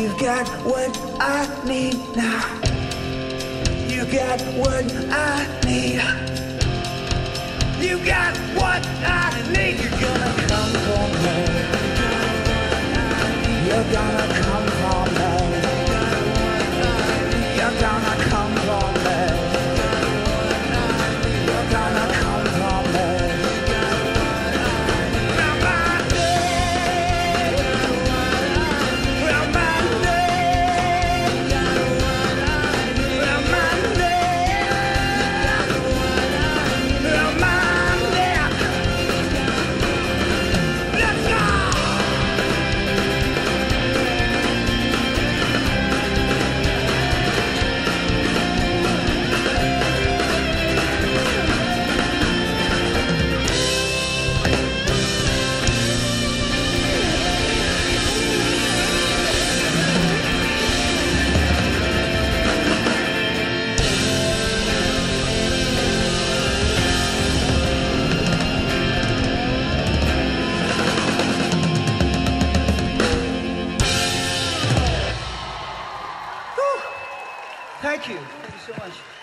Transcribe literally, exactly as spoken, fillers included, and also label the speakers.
Speaker 1: You got what I need now. You got what I need. You got what I need. You're gonna come for me. You're gonna come for me. You're gonna come for me. You're gonna come for me. Well, my name, well, my name, well, my name, well, my name. Let's go! Thank you. Thank you so much.